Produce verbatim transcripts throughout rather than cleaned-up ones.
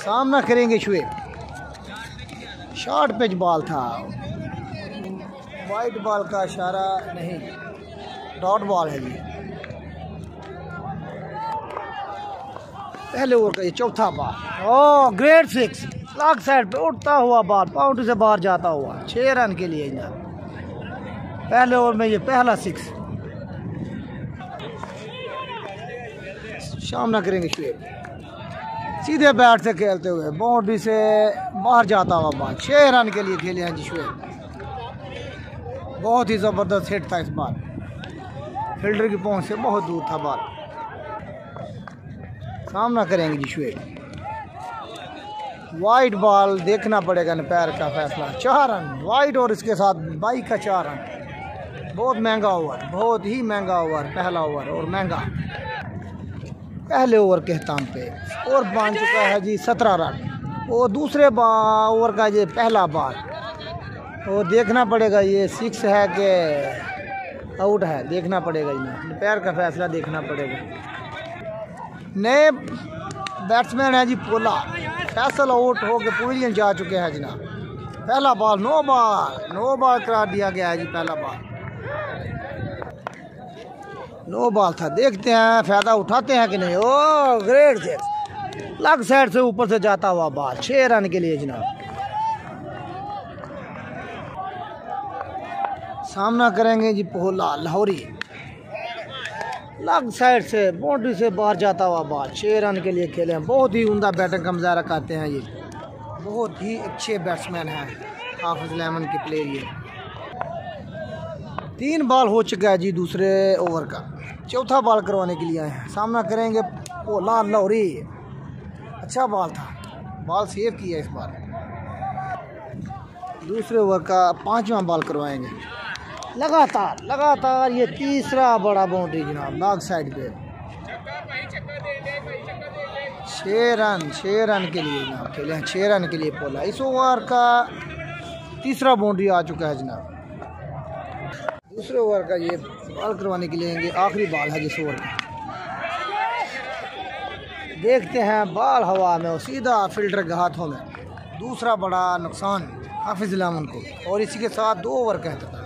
सामना करेंगे Shoaib. Short pitch ball था, वाइट बॉल का इशारा नहीं, डॉट बॉल है जी। पहले ओवर का ये चौथा ball, oh great six, leg side पे उठता हुआ बॉल, बाउंड्री से बाहर जाता हुआ, छः रन के लिए ना पहले ओवर में ये पहला सिक्स। सामना करेंगे शुएब, सीधे बैट से खेलते हुए बाउंड्री से बाहर जाता हुआ बॉल, छः रन के लिए खेले हैं जी शुएब। बहुत ही ज़बरदस्त हिट था इस बार, फील्डर की पहुंच से बहुत दूर था बॉल। सामना करेंगे जी शुएब, वाइट बॉल, देखना पड़ेगा पैर का फैसला। चार रन वाइट और इसके साथ बाइक का चार रन। बहुत महंगा ओवर, बहुत ही महंगा ओवर, पहला ओवर और महंगा। पहले ओवर के अख्ताम पे और बन चुका है जी सत्रह रन। और दूसरे ओवर का ये पहला बॉल, और देखना पड़ेगा ये सिक्स है कि आउट है, देखना पड़ेगा जी, पैर का फैसला देखना पड़ेगा। नए बैट्समैन है जी पोला, फैसल आउट हो के पवेलियन जा चुके हैं जनाब। पहला ball no ball, no ball करार दिया गया है जी। पहला बॉल नो बॉल था, देखते हैं फायदा उठाते हैं कि नहीं। Oh great six, leg side से ऊपर से जाता हुआ बॉल, छः रन के लिए जनाब। सामना करेंगे जी पोला लाहौरी, लग साइड से बाउंड्री से बाहर जाता हुआ बॉल, छः रन के लिए खेले हैं। बहुत ही उम्दा बैटिंग का मुजाहरा करते हैं ये, बहुत ही अच्छे बैट्समैन हैं हाफिज लेमन के प्लेयर ये। तीन बॉल हो चुका है जी दूसरे ओवर का, चौथा बॉल करवाने के लिए आए हैं। सामना करेंगे पोला लाहौरी, अच्छा बॉल था, बॉल सेव किया इस बार। दूसरे ओवर का पांचवा बॉल करवाएंगे, लगातार लगातार ये तीसरा बड़ा बाउंड्री जनाब, लॉग साइड पे। छः रन छः रन के लिए जनाब खेले हैं, छः रन के लिए पोला। इस ओवर का तीसरा बाउंड्री आ चुका है जनाब। दूसरे ओवर का ये बॉल करवाने के लिए आखिरी बॉल है जिस ओवर का। देखते हैं बॉल हवा में और सीधा फील्डर के हाथों में, दूसरा बड़ा नुकसान हाफिज लेमन को। और इसी के साथ दो ओवर कहते हैं।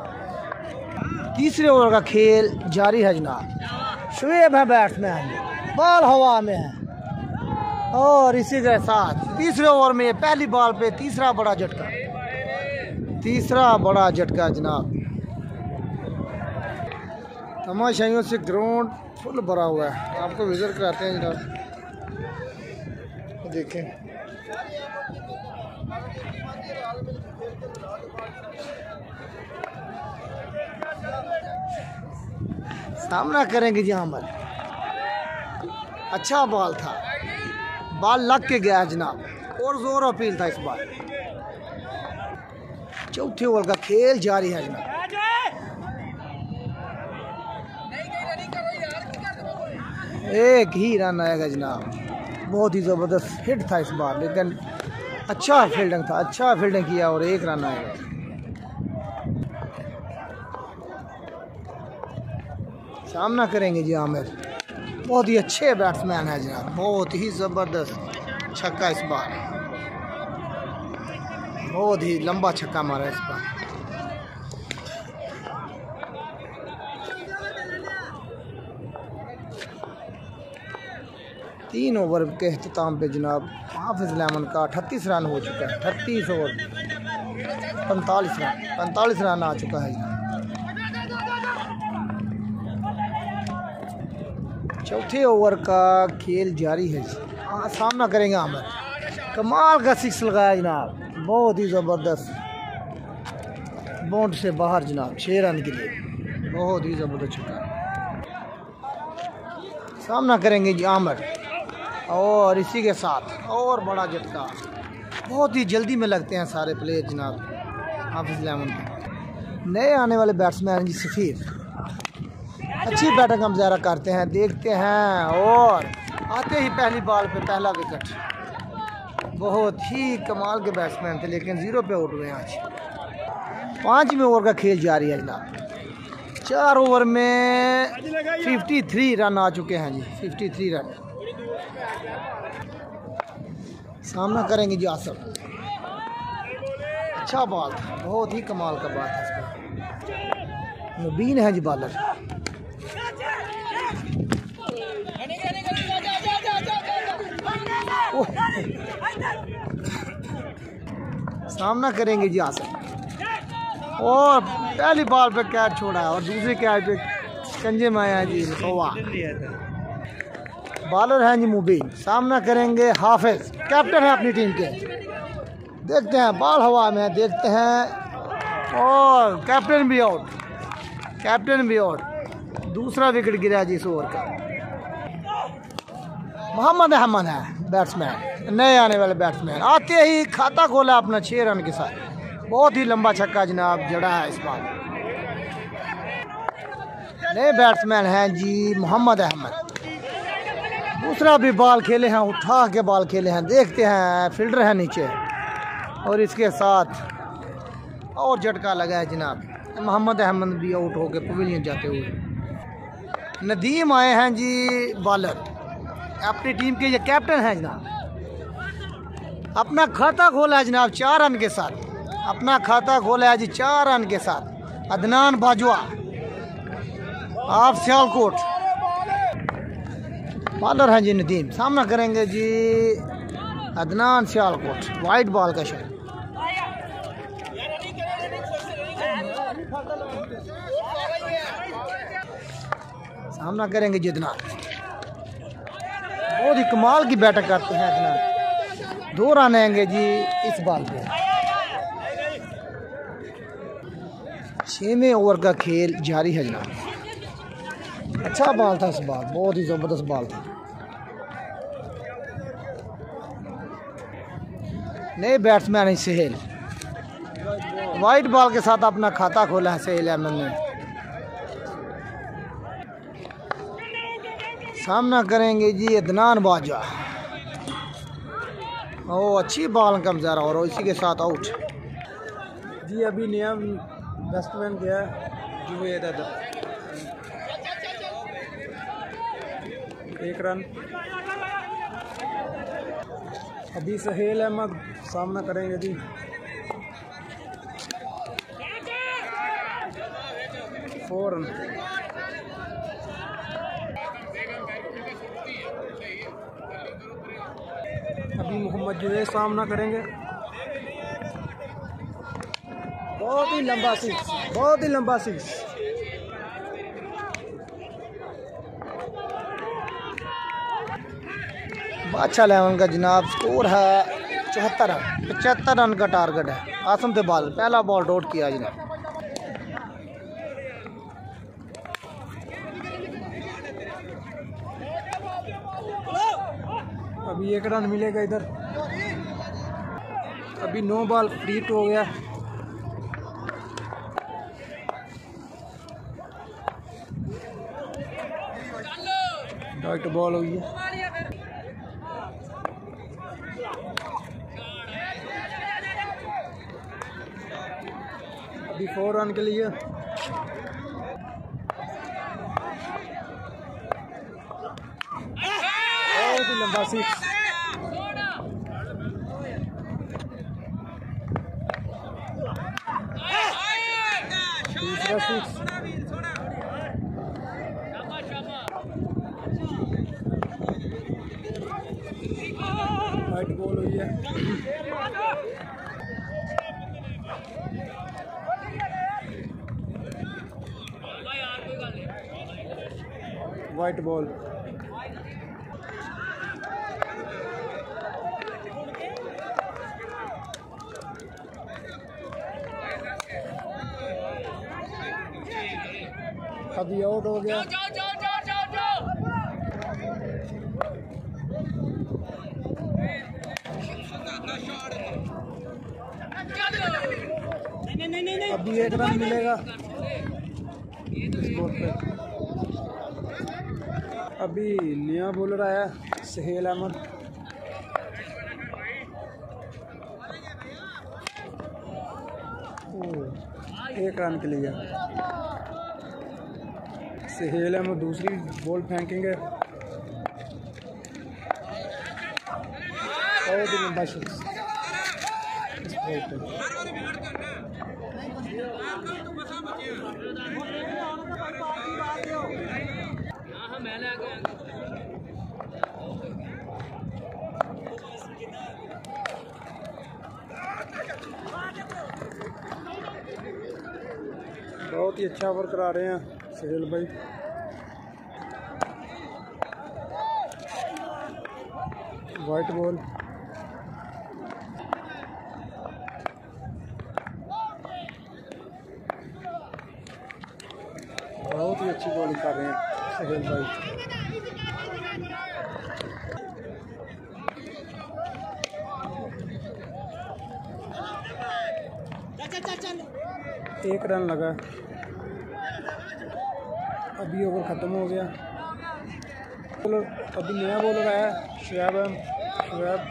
तीसरे ओवर का खेल जारी है जनाब। शुएब है बैट्समैन, बॉल हवा में है और इसी के साथ तीसरे ओवर में पहली बॉल पे तीसरा बड़ा झटका, तीसरा बड़ा झटका जनाब। तमाशाइयों से ग्राउंड फुल भरा हुआ है, आपको विजिट कराते हैं जनाब। देखें सामना करेंगे जी हमर, अच्छा बॉल था, बॉल लग के गया जनाब और जोर अपील था इस बार। चौथे ओवर का खेल जारी है जनाब। एक ही रन आएगा जनाब, बहुत ही ज़बरदस्त हिट था इस बार, लेकिन अच्छा फील्डिंग था, अच्छा फील्डिंग किया और एक रन आएगा। सामना करेंगे जी आमिर, बहुत ही अच्छे बैट्समैन है जनाब, बहुत ही ज़बरदस्त छक्का इस बार, बहुत ही लंबा छक्का मारा इस बार। तीन ओवर के अख्ताम पे जनाब हाफिज लेमन का अठतीस रन हो चुका है, अठतीस ओवर पैंतालीस रन पैंतालीस रन आ चुका है। चौथे ओवर का खेल जारी है। हाँ, सामना करेंगे आमिर, कमाल का सिक्स लगाया जनाब, बहुत ही ज़बरदस्त बाउंड से बाहर जनाब, छः रन के लिए, बहुत ही ज़बरदस्त छक्का। सामना करेंगे जी आमिर और इसी के साथ और बड़ा झटका, बहुत ही जल्दी में लगते हैं सारे प्लेयर जनाब हाफिज लेमन के। नए आने वाले बैट्समैन जी सफ़ीर, अच्छी बैटिंग का मुजाहरा करते हैं, देखते हैं और आते ही पहली बॉल पे पहला विकेट। बहुत ही कमाल के बैट्समैन थे, लेकिन ज़ीरो पे आउट हुए आज। पाँचवें ओवर का खेल जारी है जनाब, चार ओवर में तिरेपन रन आ चुके हैं जी, तिरेपन रन। सामना करेंगे जी आसम। अच्छा बॉल था, बहुत ही कमाल का बात है इसका। मुबीन है जी बॉलर। सामना करेंगे जी आसम और पहली बॉल पे कैच छोड़ा है और दूसरी कैच पे कंजे में आया जी सोवा। बॉलर हैं जी मुबीन। सामना करेंगे हाफिज, कैप्टन है अपनी टीम के। देखते हैं बॉल हवा में, देखते हैं और कैप्टन भी आउट, कैप्टन भी आउट। दूसरा विकेट गिरा जी इस ओवर का। मोहम्मद अहमद है बैट्समैन, नए आने वाले बैट्समैन। आते ही खाता खोला अपना छः रन के साथ। बहुत ही लंबा छक्का जनाब जड़ा है इस बार। नए बैट्समैन हैं जी मोहम्मद अहमद। दूसरा भी बॉल खेले हैं, उठा के बॉल खेले हैं। देखते हैं फील्डर है नीचे और इसके साथ और झटका लगा है जनाब। मोहम्मद अहमद भी आउट होकर पवेलियन जाते हुए। नदीम आए हैं जी बॉलर, अपनी टीम के ये कैप्टन हैं जनाब। अपना खाता खोला है जनाब चार रन के साथ। अपना खाता खोला है जी चार रन के साथ। अदनान बाजवा आप सियालकोट। बॉलर हैं जी नदीम। सामना करेंगे जी अदनान सियालकोट। वाइट बॉल का शॉट। सामना करेंगे जी अदनान। बहुत ही कमाल की बैटिंग करते हैं अदनान। दो रन आएंगे जी इस बॉल पे। छवें ओवर का खेल जारी है जनाब। अच्छा बॉल था इस बार, बहुत ही ज़बरदस्त बॉल था। नए बैट्समैन है सहेल। वाइट बॉल के साथ अपना खाता खोला है सहेल अहमद ने। सामना करेंगे जी अदनान बाजा। ओ अच्छी बॉल का मज़ारा और इसी के साथ आउट जी। अभी नया बैट्समैन गया जुवेद अदब, एक रन। अभी सहेल अहमद सामना करेंगे जी। Four run. अभी मोहम्मद जुवेद सामना करेंगे। बहुत ही लंबा सिक्स, बहुत ही लंबा सिक्स। बादशाह इलेवन का जनाब स्कोर है चौहत्तर रन। पचहत्तर रन का टारगेट है। आसम से बॉल पहला बॉल डॉट किया जनाब। अभी एक रन मिलेगा इधर। अभी नो बॉल फ्री हो गया। डॉट बॉल हुई है। अभी फोर रन के लिए। बहुत ही लंबा सिक्स। दूसरा सिक्स। वाइट बॉल हुई है। White ball. अभी आउट हो गया। अभी एक रन मिलेगा स्कोर पे। अभी नया बॉलर आया सहेल अहमद। एक रन के लिए सहेल अहमद दूसरी बॉल फेंकेंगे बहुत ही लंबा सिक्स। बहुत ही अच्छा ओवर करा रहे हैं सुहेल भाई। White ball. बहुत ही अच्छी बॉलिंग कर रहे हैं सुहेल भाई। एक रन लगा। अभी ओवर ख़त्म हो गया। बॉलर अभी नया बॉलर आया शुएब। शुएब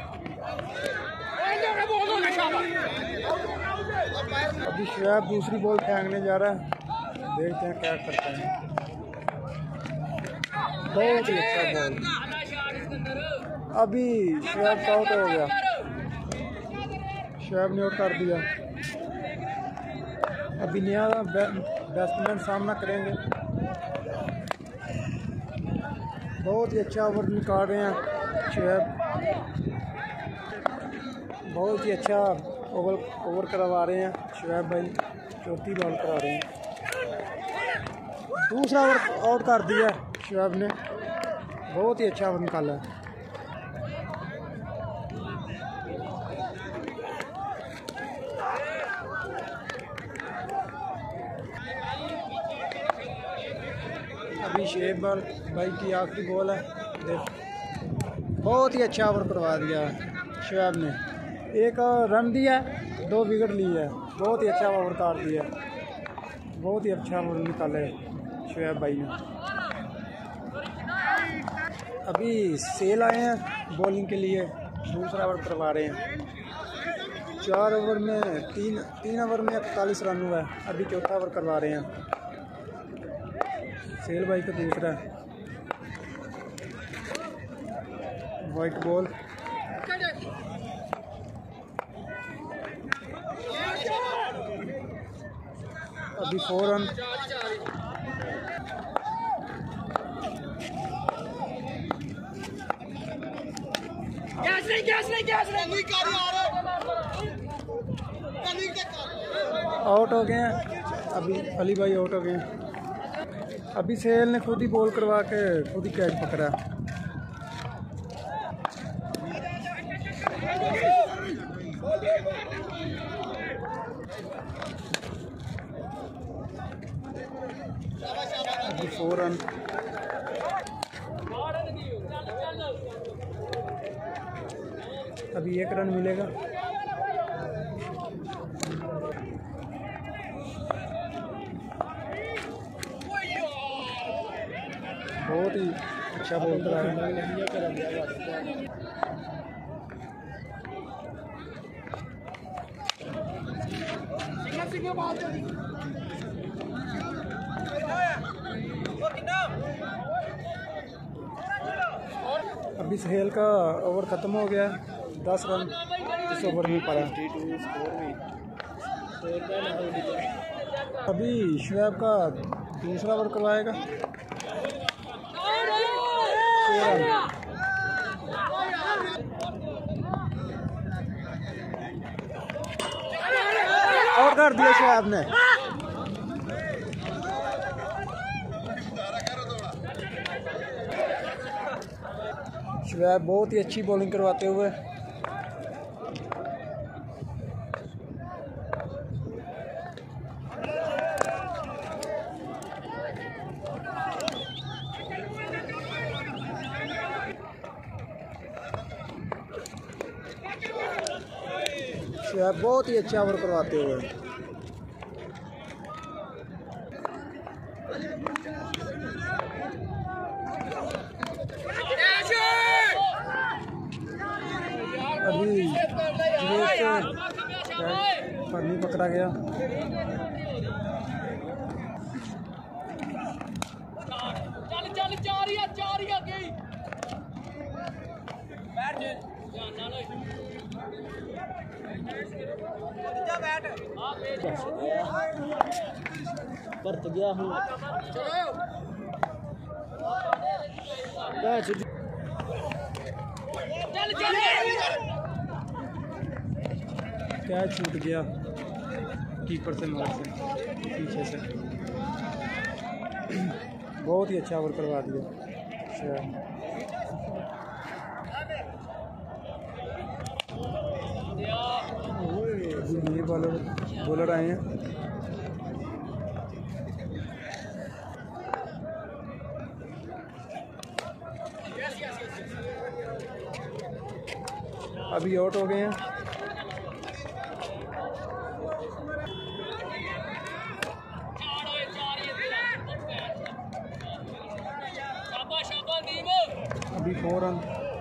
अभी शुएब दूसरी बॉल फेंकने जा रहा है। देखते हैं क्या करता है। बहुत ही अच्छा बॉल। अभी शुएब का आउट हो गया। शुएब ने आउट कर दिया। अभी नया बैट्समैन सामना करेंगे। बहुत ही अच्छा ओवर निकाल रहे हैं शुएब। बहुत ही अच्छा ओवर ओवर करवा रहे हैं शुएब भाई। चौथी बॉल करा रहे हैं। दूसरा ओवर आउट कर दिया शुएब ने। बहुत ही अच्छा ओवर निकाला। अभी शुएब भाई की आखिरी बॉल है। देख बहुत ही अच्छा ओवर करवा दिया शुएब ने। एक रन दिया, दो विकेट ली है। बहुत ही अच्छा ओवर काट दिया। बहुत ही अच्छा ओवर निकाले शुएब भाई ने। अभी सेल आए हैं बॉलिंग के लिए। दूसरा ओवर करवा रहे हैं। चार ओवर में तीन तीन ओवर में इकतालीस रन हुआ है। अभी चौथा ओवर करवा रहे हैं सेल भाई का दूसरा। White ball. अभी फोर रन। आउट हो गए हैं। अभी अली भाई आउट हो गए हैं। अभी सेल ने खुद ही बॉल करवा के खुद ही कैच पकड़ा। अभी फोर रन। अभी एक रन मिलेगा। बहुत ही अच्छा बॉल करा है। अभी सुहेल का ओवर ख़त्म हो गया। दस रन इस ओवर में पड़ा। अभी शुएब का दूसरा ओवर करवाएगा। और कर दिया शुएब ने। शुएब बहुत ही अच्छी बॉलिंग करवाते हुए। शुएब बहुत ही अच्छा ओवर करवाते हुए। अभी पर नहीं पकड़ा गया। परत गया हूँ क्या छूट गया कीपर से मार से पीछे से। बहुत ही अच्छा ओवर करवा दिया। ये बॉलर बॉलर आए हैं। अभी आउट हो गए हैं। अभी फोर रन।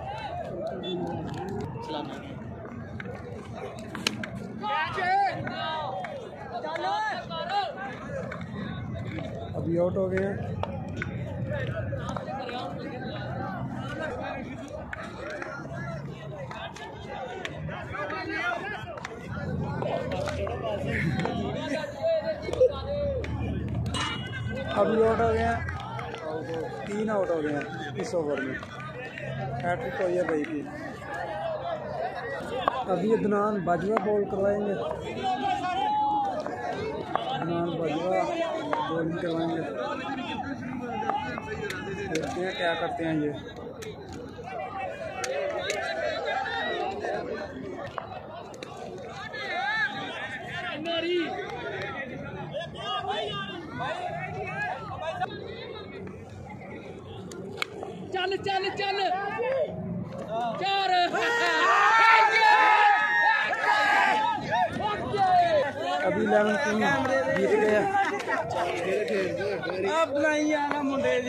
अभी आउट हो गए हैं। अभी आउट हो गए हैं। तीन आउट हो गए हैं इस ओवर में। हैट्रिक तो ये भाई की। अभी अदनान बाजवा बॉल करवाएंगे। अदनान बाजवा बॉलिंग करवाएंगे। देखते हैं क्या करते हैं ये। चल चल चल चार अभी इलेवन टीम जीत गया। अब नहीं आना मुंडे जी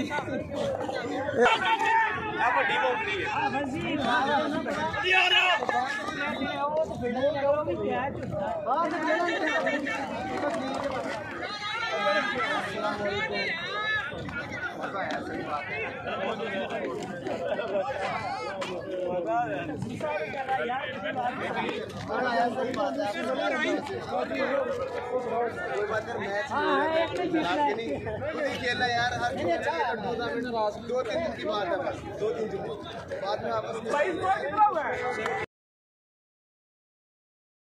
खेलना यार हर दो तीन दिन की बात है बस दो तीन दिन बाद में आपस में